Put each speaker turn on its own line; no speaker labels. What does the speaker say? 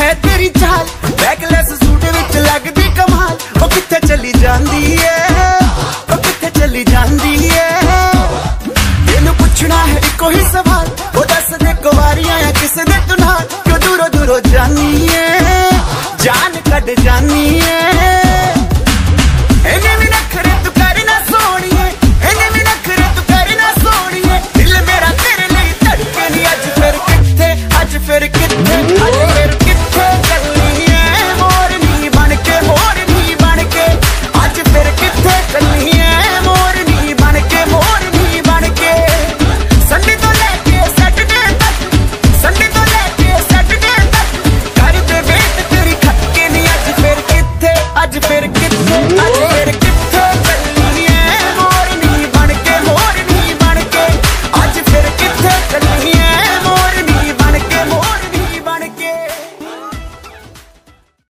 है तेरी चाल, बैकलेस सूट विच लगदी कमाल। ओ किथे चली जांदी है, ओ किथे चली जांदी है। तेनू पुछना है इको ही सवाल, ओ दस दे कुवारियां या किसे दे तू नाल, क्यों दूरों दूरों जानी है, जान कट जानी है। इन्हें भी नखरे तू करना सोनिए, इन्हें भी नखरे तू करना सोनिए। दिल मेरा तेरे लिए धड़के नहीं, अज फिर किथे, अज फिर किथे।